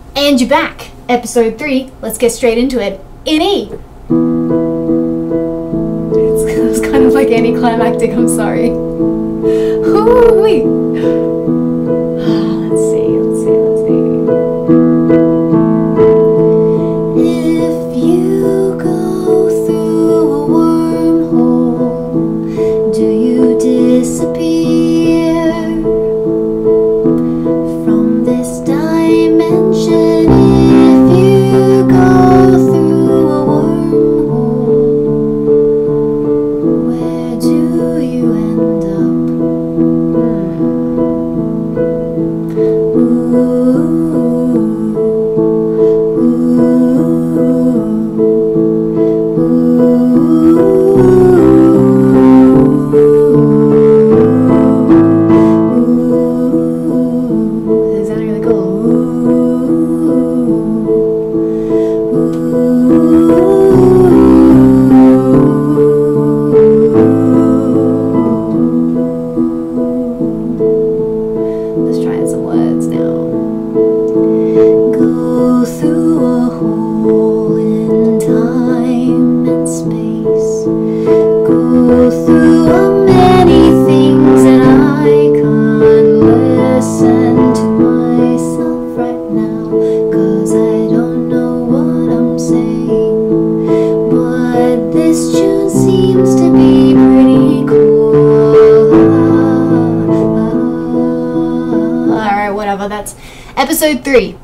And you're back. Episode 3. Let's get straight into it. In E. It's kind of like anticlimactic, I'm sorry. Hoo-wee. Let's see. If you go through a wormhole, do you disappear from this dimension? If you go through a wormhole, where do you end That's episode 3.